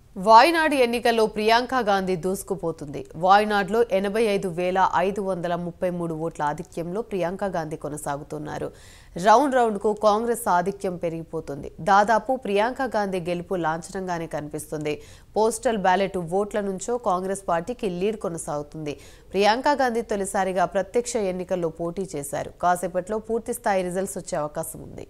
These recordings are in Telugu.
వాయనాడ్ ఎన్నికల్లో ప్రియాంక గాంధీ దూసుకుపోతుంది. వాయనాడ్లో 85,533 ఓట్ల ఆధిక్యంలో ప్రియాంక గాంధీ కొనసాగుతున్నారు. రౌండ్కు కాంగ్రెస్ ఆధిక్యం పెరిగిపోతుంది. దాదాపు ప్రియాంక గాంధీ గెలుపు లాంఛనంగానే కనిపిస్తుంది. పోస్టల్ బ్యాలెట్ ఓట్ల నుంచో కాంగ్రెస్ పార్టీకి లీడ్ కొనసాగుతుంది. ప్రియాంక గాంధీ తొలిసారిగా ప్రత్యక్ష ఎన్నికల్లో పోటీ చేశారు. కాసేపట్లో పూర్తిస్థాయి రిజల్ట్స్ వచ్చే అవకాశం ఉంది.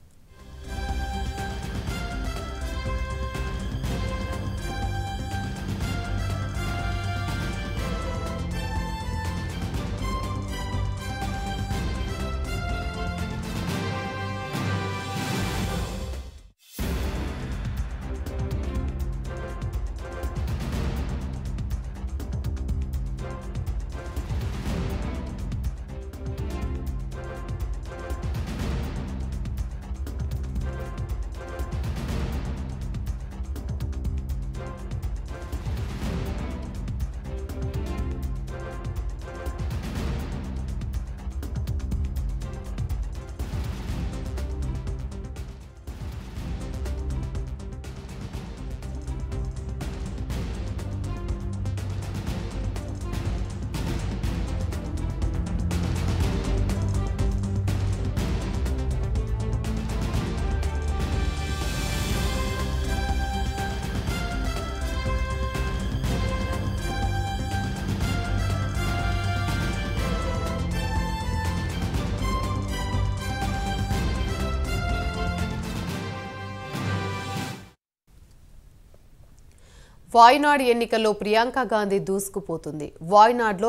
వాయనాడ్ ఎన్నికల్లో ప్రియాంక గాంధీ దూసుకుపోతుంది. వాయనాడ్లో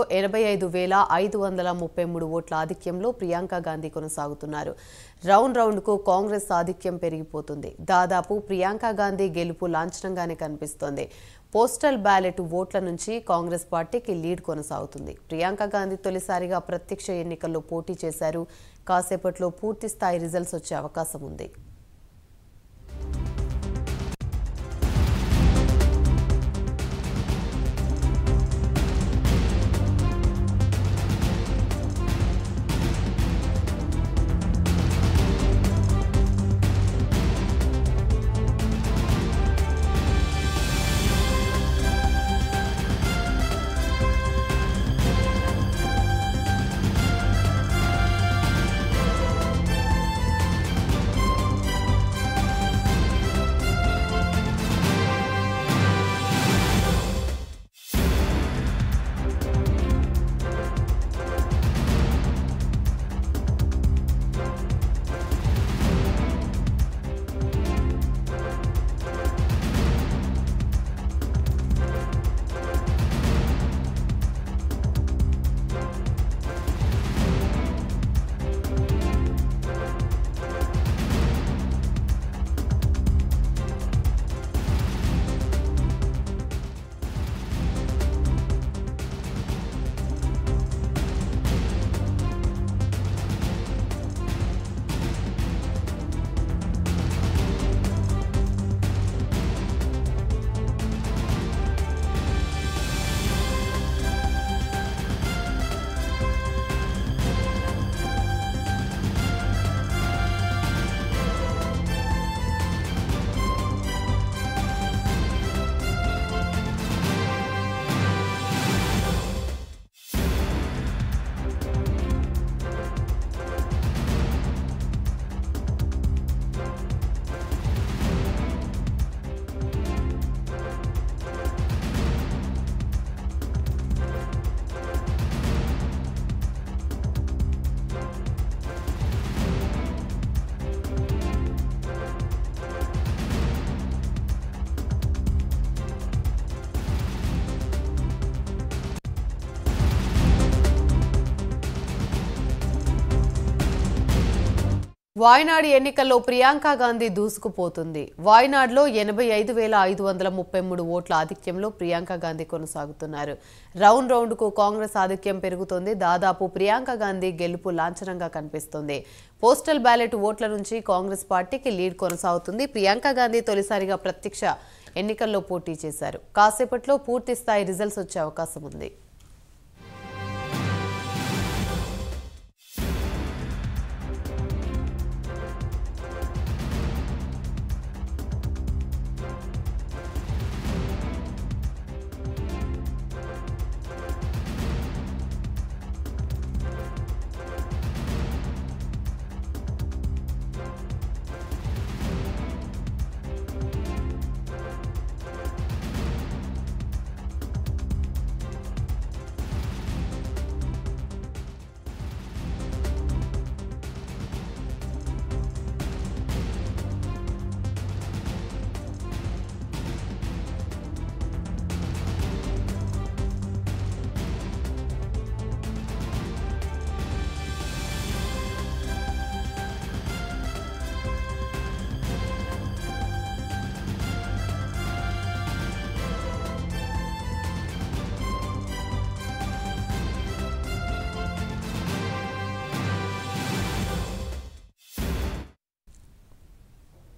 85,533 ఓట్ల ఆధిక్యంలో ప్రియాంక గాంధీ కొనసాగుతున్నారు. రౌండ్కు కాంగ్రెస్ ఆధిక్యం పెరిగిపోతుంది. దాదాపు ప్రియాంక గాంధీ గెలుపు లాంఛనంగానే కనిపిస్తోంది. పోస్టల్ బ్యాలెట్ ఓట్ల నుంచి కాంగ్రెస్ పార్టీకి లీడ్ కొనసాగుతుంది. ప్రియాంక గాంధీ తొలిసారిగా ప్రత్యక్ష ఎన్నికల్లో పోటీ చేశారు. కాసేపట్లో పూర్తి స్థాయి రిజల్ట్స్ వచ్చే అవకాశం ఉంది. వాయనాడ్ ఎన్నికల్లో ప్రియాంక గాంధీ దూసుకుపోతుంది. వాయనాడ్లో 85,533 ఓట్ల ఆధిక్యంలో ప్రియాంక గాంధీ కొనసాగుతున్నారు. రౌండ్కు కాంగ్రెస్ ఆధిక్యం పెరుగుతోంది. దాదాపు ప్రియాంక గాంధీ గెలుపు లాంఛనంగా కనిపిస్తోంది. పోస్టల్ బ్యాలెట్ ఓట్ల నుంచి కాంగ్రెస్ పార్టీకి లీడ్ కొనసాగుతుంది. ప్రియాంక గాంధీ తొలిసారిగా ప్రత్యక్ష ఎన్నికల్లో పోటీ చేశారు. కాసేపట్లో పూర్తి స్థాయి రిజల్ట్స్ వచ్చే అవకాశం ఉంది.